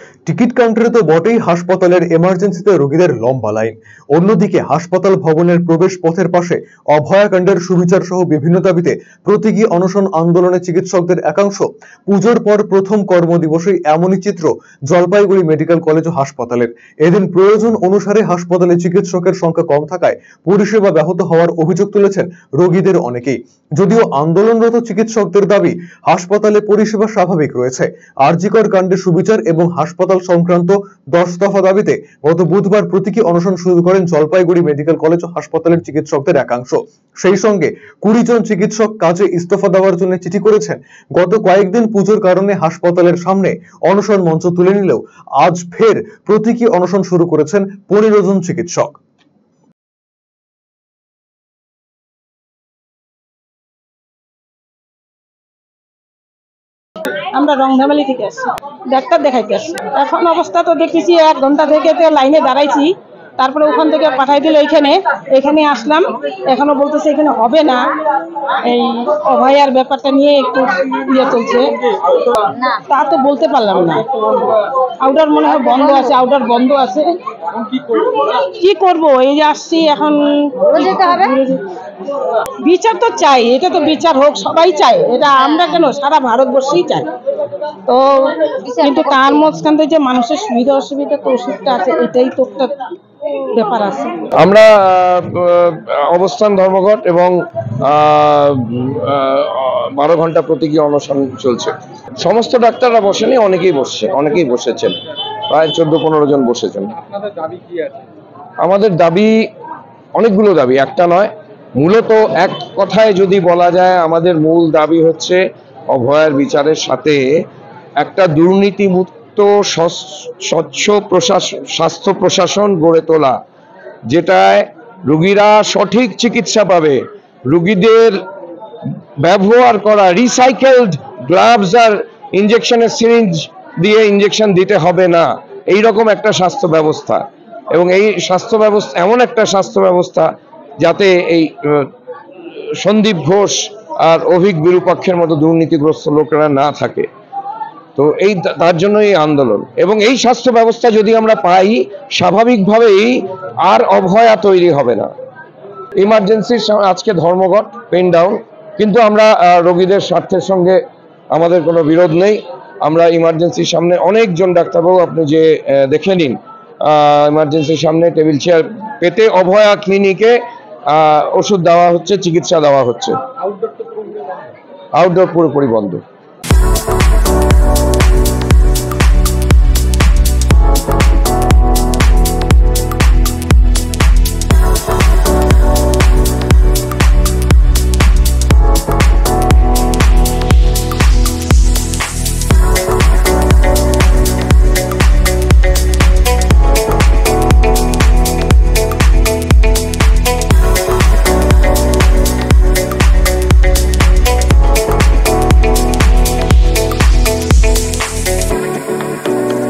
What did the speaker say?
Ticket কাউন্টারে তো বটেই হাসপাতালের এমার্জেন্সিতে রোগীদের লম্বা লাইন। অন্যদিকে হাসপাতাল ভবনের প্রবেশ পথের পাশে অভয়াকাণ্ডের সুবিচার সহ বিভিন্ন দাবিতে প্রতীকী অনশন আন্দোলনে চিকিৎসকদের একাংশ। পুজোর পর প্রথম কর্মদিবসেই এমনই চিত্র জলপাইগুড়ি মেডিকেল কলেজ ও হাসপাতালের। এদিন প্রয়োজন অনুসারে হাসপাতালে চিকিৎসকের সংখ্যা কম থাকায় পরিষেবা ব্যাহত হওয়ার অভিযোগ তুলেছেন রোগীদের অনেকেই। যদিও আন্দোলনরত চিকিৎসকদের দাবি হাসপাতালে পরিষেবা স্বাভাবিক রয়েছে। আরজিকর কাণ্ডে সুবিচার এবং হাসপাতাল সংক্রান্ত 10 দফা দাবিতে গত বুধবার প্রতীকী অনশন শুরু করেন জলপাইগুড়ি মেডিকেল কলেজ ও হাসপাতালের চিকিৎসকদের একাংশ। সেই সঙ্গে 20 জন চিকিৎসক কাজে ইস্তফা দেওয়ার জন্য চিঠি করেছেন। গত কয়েকদিন পুজোর কারণে হাসপাতালের সামনে অনশন মঞ্চ তুলে নিলেও আজ ফের প্রতীকী অনশন শুরু করেছেন 15 জন চিকিৎসক। আমরা রংধামালি থেকে আসছি, ডাক্তার দেখাইতে আসছি। এখন অবস্থা তো দেখতেছি 1 ঘন্টা থেকে লাইনে দাঁড়াইছি, তারপরে ওখান থেকে পাঠাই দিল এখানে আসলাম। এখনো বলতেছে এখানে হবে না, এই অভয়ার ব্যাপারটা নিয়ে একটু ইয়ে চলছে, তা তো বলতে পারলাম না। আউটার মনে হয় বন্ধ আছে, আউটার বন্ধ আছে। কি করব, এই যে আসছি এখন। বিচার তো চাই, এটা তো বিচার হোক, সবাই চায় এটা, আমরা কেন সারা ভারতবর্ষেই চাই। তো কিন্তু তার মাঝখান থেকে যে মানুষের সুবিধা অসুবিধা তো ওষুধটা আছে, এটাই তো একটা ব্যাপার আছে। আমরা অবস্থান ধর্মঘট এবং 12 ঘন্টা প্রতীকী অনশন চলছে। সমস্ত ডাক্তাররা বসেনি, অনেকেই বসেছেন, প্রায় 14-15 জন বসেছেন। আমাদের দাবি অনেকগুলো দাবি, একটা নয়। মূলত এক কথায় যদি বলা যায়, আমাদের মূল দাবি হচ্ছে অভয়ার বিচারের সাথে একটা দুর্নীতিমুক্ত স্বচ্ছ স্বাস্থ্য প্রশাসন গড়ে তোলা, যেটায় রোগীরা সঠিক চিকিৎসা পাবে, রোগীদের ব্যবহার করা রিসাইকেলড গ্লাভস আর ইনজেকশনের সিরিঞ্জ দিয়ে ইনজেকশন দিতে হবে না, এই রকম একটা স্বাস্থ্য ব্যবস্থা। এবং এই স্বাস্থ্য ব্যবস্থা এমন একটা স্বাস্থ্য ব্যবস্থা যাতে এই সন্দীপ ঘোষ আর অভিক বিরূপাক্ষের মতো দুর্নীতিগ্রস্ত লোকেরা না থাকে। তো তার জন্য এই আন্দোলন। এবং এই স্বাস্থ্য ব্যবস্থা যদি আমরা পাই, স্বাভাবিকভাবেই আর অভয়া তৈরি হবে না। ইমার্জেন্সির আজকে ধর্মঘট, পেন ডাউন, কিন্তু আমরা রোগীদের স্বার্থের সঙ্গে আমাদের কোনো বিরোধ নেই। আমরা ইমার্জেন্সির সামনে অনেকজন ডাক্তারবাবু, আপনি যে দেখে নিন, ইমার্জেন্সির সামনে টেবিল চেয়ার পেতে অভয়া ক্লিনিকে ওষুধ দেওয়া হচ্ছে, চিকিৎসা দেওয়া হচ্ছে। আউটডোর পুরোপুরি বন্ধ।